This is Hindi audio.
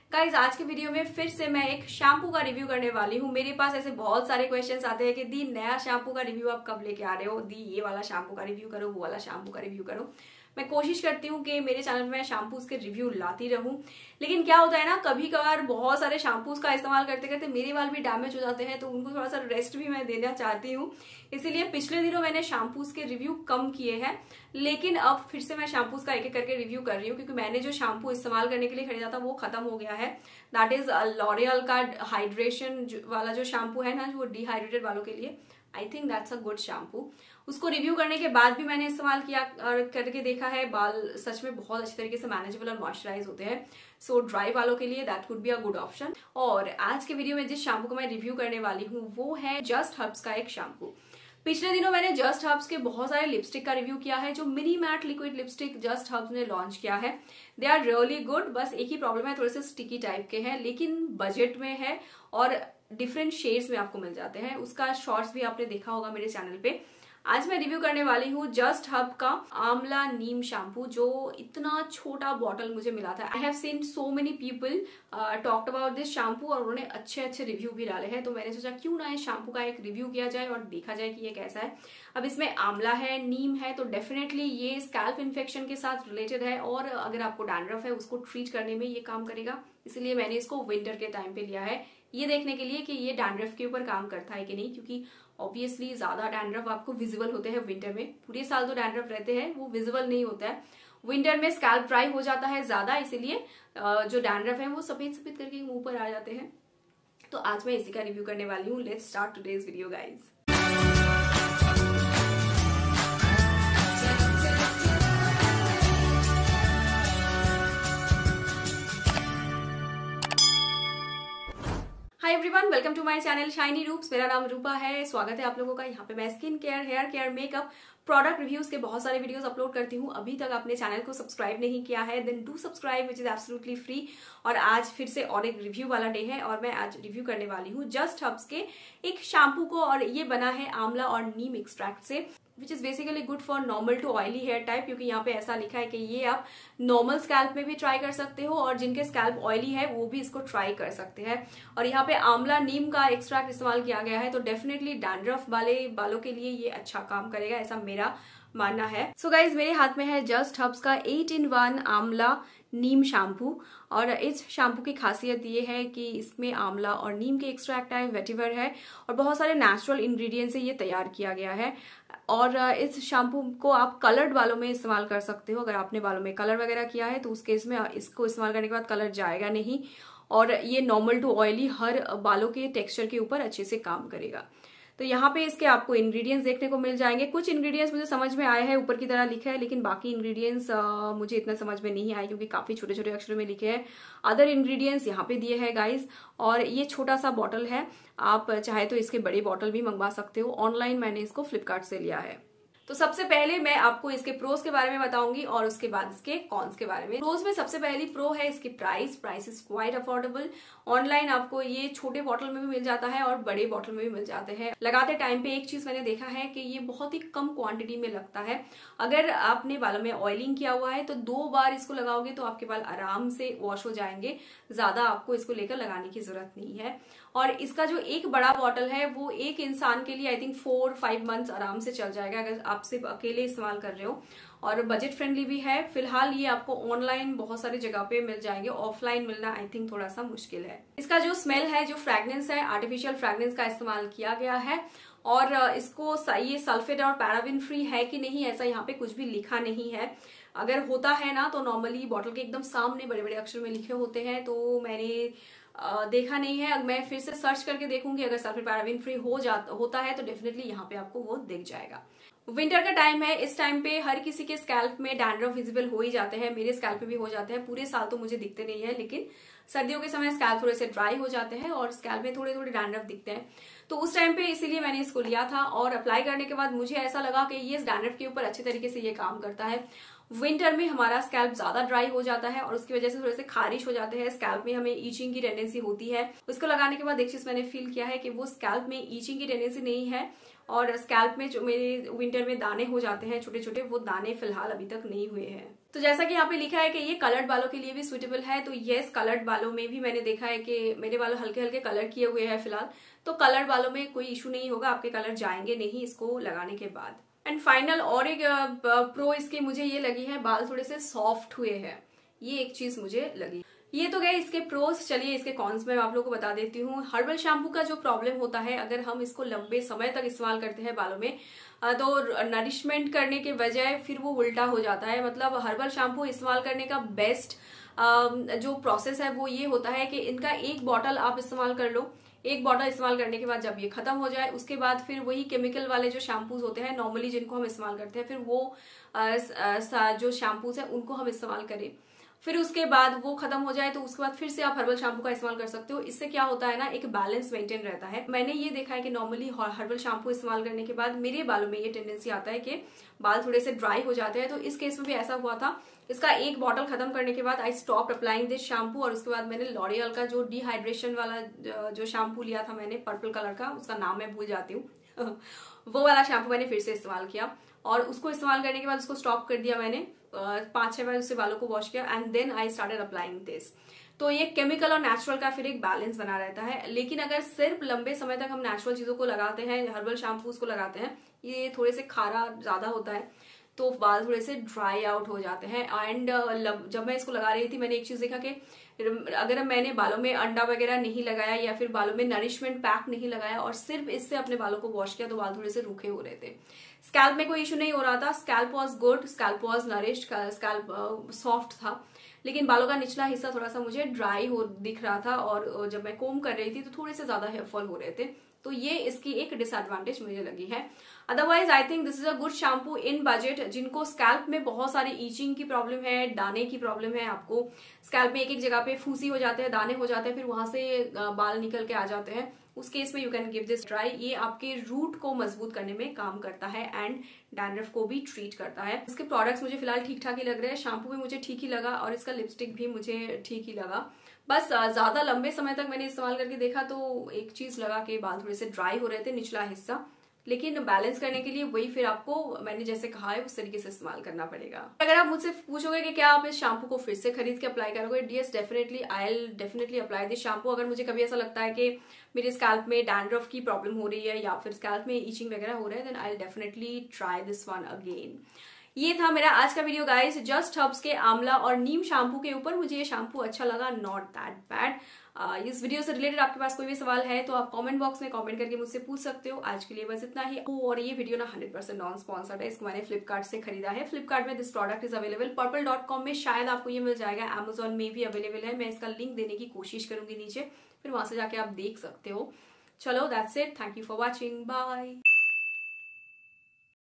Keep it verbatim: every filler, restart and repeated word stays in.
गाइज आज के वीडियो में फिर से मैं एक शैम्पू का रिव्यू करने वाली हूँ। मेरे पास ऐसे बहुत सारे क्वेश्चंस आते हैं कि दी नया शैम्पू का रिव्यू आप कब लेके आ रहे हो, दी ये वाला शैम्पू का रिव्यू करो, वो वाला शैम्पू का रिव्यू करो। मैं कोशिश करती हूँ कि मेरे चैनल में शैम्पूज के रिव्यू लाती रहूं, लेकिन क्या होता है ना, कभी कभार बहुत सारे शैम्पूज का इस्तेमाल करते करते मेरे बाल भी डैमेज हो जाते हैं, तो उनको थोड़ा सा रेस्ट भी मैं देना चाहती हूँ। इसीलिए पिछले दिनों मैंने शैम्पूज के रिव्यू कम किए हैं, लेकिन अब फिर से मैं शैम्पूज का एक एक करके रिव्यू कर रही हूँ, क्योंकि मैंने जो शैम्पू इस्तेमाल करने के लिए खरीदा था वो खत्म हो गया है। दैट इज लॉरियल का हाइड्रेशन वाला जो शैम्पू है ना, जो डिहाइड्रेटेड वालों के लिए, I think that's a good shampoo. उसको रिव्यू करने के बाद भी मैंने इस्तेमाल किया और करके देखा है, बाल सच में बहुत अच्छी तरीके से मैनेजेबल और मॉइस्चराइज होते हैं। सो ड्राई वालों के लिए that could be a good option. और आज के वीडियो में जिस शैम्पू को मैं रिव्यू करने वाली हूँ वो है जस्ट हर्ब्स का एक शैम्पू। पिछले दिनों मैंने जस्ट हर्ब्स के बहुत सारे लिपस्टिक का रिव्यू किया है, जो mini matte liquid lipstick just herbs ने लॉन्च किया है। दे आर रियली गुड, बस एक ही प्रॉब्लम है, थोड़े से स्टिकी टाइप के हैं, लेकिन बजट में है और डिफरेंट शेड्स में आपको मिल जाते हैं। उसका शॉर्ट्स भी आपने देखा होगा मेरे चैनल पे। आज मैं रिव्यू करने वाली हूँ जस्ट हर्ब का आंवला नीम शैम्पू, जो इतना छोटा बॉटल मुझे मिला था। I have seen so many people talked about this shampoo और उन्होंने अच्छे अच्छे रिव्यू भी डाले हैं, तो मैंने सोचा क्यों ना इस शैम्पू का एक रिव्यू किया जाए और देखा जाए कि ये कैसा है। अब इसमें आंवला है, नीम है, तो डेफिनेटली ये स्कैल्प इन्फेक्शन के साथ रिलेटेड है और अगर आपको डैंड्रफ है उसको ट्रीट करने में ये काम करेगा। इसलिए मैंने इसको विंटर के टाइम पे लिया है, ये देखने के लिए कि ये डैंड्रफ के ऊपर काम करता है कि नहीं, क्योंकि ऑब्वियसली ज्यादा डैंड्रफ आपको विजिबल होते हैं विंटर में। पूरे साल तो डैंड्रफ रहते हैं, वो विजिबल नहीं होता है। विंटर में स्कैल्प ड्राई हो जाता है ज्यादा, इसीलिए जो डैंड्रफ है वो सफेद सफेद करके मुंह पर आ जाते हैं। तो आज मैं इसी का रिव्यू करने वाली हूँ। Let's start today's video guys. Hi everyone, welcome to my channel shiny Roops. मेरा नाम रूपा है, स्वागत है आप लोगों का। यहाँ पे मैं skin care, hair care, makeup, product reviews के बहुत सारे वीडियोस अपलोड करती हूँ। अभी तक आपने चैनल को सब्सक्राइब नहीं किया है, then do subscribe which is absolutely free. और आज फिर से और एक रिव्यू वाला डे है और मैं आज रिव्यू करने वाली हूँ जस्ट हर्ब्स के एक शैम्पू को, और ये बना है आंवला और नीम एक्सट्रैक्ट से, which is basically good for normal to oily hair type, क्योंकि यहाँ पे ऐसा लिखा है कि ये आप नॉर्मल स्कैल्प में भी ट्राई कर सकते हो और जिनके स्कैल्प ऑयली है वो भी इसको ट्राई कर सकते हैं। और यहाँ पे आंवला नीम का एक्सट्रैक्ट इस्तेमाल किया गया है, तो डेफिनेटली डैंड्रफ वाले बालों के लिए ये अच्छा काम करेगा, ऐसा मेरा मानना है। सो so गाइज, मेरे हाथ में है जस्ट हर्ब्स का eight in one amla neem shampoo, और इस शैम्पू की खासियत ये है कि इसमें आंवला और नीम के एक्सट्रैक्ट है, वेटिवर है और बहुत सारे नेचुरल इंग्रेडिएंट्स से ये तैयार किया गया है। और इस शैम्पू को आप कलर्ड बालों में इस्तेमाल कर सकते हो। अगर आपने बालों में कलर वगैरह किया है तो उस केस में इसको इस्तेमाल करने के बाद कलर जाएगा नहीं, और ये नॉर्मल टू ऑयली हर बालों के टेक्सचर के ऊपर अच्छे से काम करेगा। तो यहाँ पे इसके आपको इंग्रेडिएंट्स देखने को मिल जाएंगे। कुछ इंग्रेडिएंट्स मुझे समझ में आए हैं, ऊपर की तरह लिखा है, लेकिन बाकी इंग्रेडिएंट्स मुझे इतना समझ में नहीं आए, क्योंकि काफी छोटे छोटे अक्षरों में लिखे हैं। अदर इंग्रेडिएंट्स यहाँ पे दिए हैं गाइस, और ये छोटा सा बॉटल है, आप चाहे तो इसके बड़ी बॉटल भी मंगवा सकते हो। ऑनलाइन मैंने इसको फ्लिपकार्ट से लिया है। तो सबसे पहले मैं आपको इसके प्रोस के बारे में बताऊंगी और उसके बाद इसके कॉन्स के बारे में। प्रोस में सबसे पहली प्रो है इसकी price. Price is quite affordable. Online आपको ये छोटे बॉटल में भी मिल जाता है और बड़े बॉटल में भी मिल जाते हैं। लगाते टाइम पे एक चीज मैंने देखा है कि ये बहुत ही कम क्वांटिटी में लगता है। अगर आपने बालों में ऑयलिंग किया हुआ है तो दो बार इसको लगाओगे तो आपके बाल आराम से वॉश हो जाएंगे, ज्यादा आपको इसको लेकर लगाने की जरूरत नहीं है। और इसका जो एक बड़ा बॉटल है वो एक इंसान के लिए I think four five months आराम से चल जाएगा, अगर आप सिर्फ अकेले इस्तेमाल कर रहे हो, और बजट फ्रेंडली भी है। फिलहाल ये आपको ऑनलाइन बहुत सारी जगह पे मिल जाएंगे, ऑफलाइन मिलना आई थिंक थोड़ा सा मुश्किल है। इसका जो स्मेल है, जो फ्रेग्रेंस है, आर्टिफिशियल फ्रेग्रेंस का इस्तेमाल किया गया है, और इसको ये सल्फेट और पैराबिन फ्री है कि नहीं ऐसा यहाँ पे कुछ भी लिखा नहीं है। अगर होता है ना तो नॉर्मली बॉटल के एकदम सामने बड़े बड़े अक्षर में लिखे होते हैं, तो मैंने आ, देखा नहीं है। मैं फिर से सर्च करके देखूंगी, अगर सल्फेट पैराबिन फ्री हो जाता होता है तो डेफिनेटली यहाँ पे आपको वो दिख जाएगा। विंटर का टाइम है, इस टाइम पे हर किसी के स्कैल्प में डैंड्रफ विजिबल हो ही जाते हैं, मेरे स्कैल्प पे भी हो जाते हैं। पूरे साल तो मुझे दिखते नहीं है, लेकिन सर्दियों के समय स्कैल्प थोड़े से ड्राई हो जाते हैं और स्कैल्प में थोड़े थोड़े डैंड्रफ दिखते हैं। तो उस टाइम पे इसीलिए मैंने इसको लिया था, और अप्लाई करने के बाद मुझे ऐसा लगा कि ये डैंड्रफ के ऊपर अच्छे तरीके से ये काम करता है। विंटर में हमारा स्कैल्प ज्यादा ड्राई हो जाता है और उसकी वजह से थोड़े से खारिश हो जाते हैं, स्कैल्प में हमें ईचिंग की टेंडेंसी होती है। उसको लगाने के बाद एक चीज मैंने फील किया है कि वो स्कैल्प में ईचिंग की टेंडेंसी नहीं है, और स्कैल्प में जो मेरे विंटर में दाने हो जाते हैं छोटे छोटे, वो दाने फिलहाल अभी तक नहीं हुए हैं। तो जैसा कि यहाँ पे लिखा है कि ये कलर्ड बालों के लिए भी सुटेबल है, तो यस कलर्ड बालों में भी मैंने देखा है कि मेरे बाल हल्के हल्के कलर किए हुए हैं फिलहाल, तो कलर्ड बालों में कोई इशू नहीं होगा, आपके कलर जाएंगे नहीं इसको लगाने के बाद। एंड फाइनल और एक प्रो इसकी मुझे ये लगी है, बाल थोड़े से सॉफ्ट हुए हैं, ये एक चीज मुझे लगी। ये तो गए इसके प्रोस, चलिए इसके कॉन्स में आप लोगों को बता देती हूँ। हर्बल शैम्पू का जो प्रॉब्लम होता है, अगर हम इसको लंबे समय तक इस्तेमाल करते हैं बालों में, तो नरिशमेंट करने के बजाय फिर वो उल्टा हो जाता है। मतलब हर्बल शैम्पू इस्तेमाल करने का बेस्ट जो प्रोसेस है वो ये होता है कि इनका एक बॉटल आप इस्तेमाल कर लो, एक बॉटल इस्तेमाल करने के बाद जब ये खत्म हो जाए उसके बाद फिर वही केमिकल वाले जो शैम्पूज होते हैं नॉर्मली जिनको हम इस्तेमाल करते हैं, फिर वो जो शैम्पूज है उनको हम इस्तेमाल करें। फिर उसके बाद वो खत्म हो जाए तो उसके बाद फिर से आप हर्बल शैम्पू का इस्तेमाल कर सकते हो। इससे क्या होता है ना, एक बैलेंस मेंटेन रहता है। मैंने ये देखा है कि नॉर्मली हर्बल शैम्पू इस्तेमाल करने के बाद मेरे बालों में ये टेंडेंसी आता है कि बाल थोड़े से ड्राई हो जाते हैं, तो इस केस में भी ऐसा हुआ था। इसका एक बॉटल खत्म करने के बाद I stop applying this shampoo, और उसके बाद मैंने लॉरियल का जो डिहाइड्रेशन वाला जो शैम्पू लिया था मैंने पर्पल कलर का, उसका नाम मैं भूल जाती हूँ वो वाला शैम्पू मैंने फिर से इस्तेमाल किया, और उसको इस्तेमाल करने के बाद उसको स्टॉप कर दिया मैंने, पांच छह बार उससे बालों को वॉश किया and then I started applying this. तो ये केमिकल और नेचुरल का फिर एक बैलेंस बना रहता है। लेकिन अगर सिर्फ लंबे समय तक हम नेचुरल चीजों को लगाते हैं, हर्बल शैम्पूज को लगाते हैं, ये थोड़े से खारा ज्यादा होता है तो बाल थोड़े से ड्राई आउट हो जाते हैं। एंड जब मैं इसको लगा रही थी मैंने एक चीज देखा कि अगर मैंने बालों में अंडा वगैरह नहीं लगाया या फिर बालों में नरिशमेंट पैक नहीं लगाया और सिर्फ इससे अपने बालों को वॉश किया तो बाल थोड़े से रूखे हो रहे थे। स्कैल्प में कोई इशू नहीं हो रहा था, scalp was good, scalp was nourished, scalp soft था, लेकिन बालों का निचला हिस्सा थोड़ा सा मुझे ड्राई हो दिख रहा था, और जब मैं कोम कर रही थी तो थोड़े से ज्यादा हेयर फॉल हो रहे थे। तो ये इसकी एक डिसएडवांटेज मुझे लगी है। Otherwise I think this is a good shampoo in budget. जिनको स्कैल्प में बहुत सारी ईचिंग की प्रॉब्लम है, दाने की प्रॉब्लम है, आपको स्कैल्प में एक एक जगह पे फूसी हो जाते हैं, दाने हो जाते हैं, फिर वहां से बाल निकल के आ जाते हैं, उस केस में you can give this try. ये आपके रूट को मजबूत करने में काम करता है एंड डैंड्रफ को भी ट्रीट करता है। इसके प्रोडक्ट्स मुझे फिलहाल ठीक ठाक ही लग रहे हैं, शैम्पू भी मुझे ठीक ही लगा और इसका लिपस्टिक भी मुझे ठीक ही लगा। बस ज्यादा लंबे समय तक मैंने इस्तेमाल करके देखा तो एक चीज लगा कि बाल थोड़े से ड्राई हो रहे थे निचला हिस्सा, लेकिन बैलेंस करने के लिए वही फिर आपको मैंने जैसे कहा है उस तरीके से इस्तेमाल करना पड़ेगा। अगर आप मुझसे पूछोगे कि क्या आप इस शैम्पू को फिर से खरीद के अप्लाई करोगे, yes definitely I will definitely apply this shampoo. अगर मुझे कभी ऐसा लगता है कि मेरे स्कैल्प में डैंड्रफ की प्रॉब्लम हो रही है या फिर स्कैल्प में ईचिंग वगैरह हो रहा है, then I will definitely try this one again. ये था मेरा आज का वीडियो गाइस, जस्ट हर्ब्स के आंवला और नीम शैम्पू के ऊपर। मुझे ये शैम्पू अच्छा लगा, नॉट दैट बैड। इस वीडियो से रिलेटेड आपके पास कोई भी सवाल है तो आप कमेंट बॉक्स में कमेंट करके मुझसे पूछ सकते हो। आज के लिए बस इतना ही। और ये वीडियो ना हंड्रेड परसेंट नॉन स्पॉन्सर्ड है, इसको मैंने फ्लिपकार्ट से खरीदा है। फ्लिपकार्ट में this product is available, purple dot com में शायद आपको ये मिल जाएगा, अमेजोन में भी अवेलेबल है। मैं इसका लिंक देने की कोशिश करूंगी नीचे, फिर वहां से जाके आप देख सकते हो। चलो that's it, thank you for watching, bye.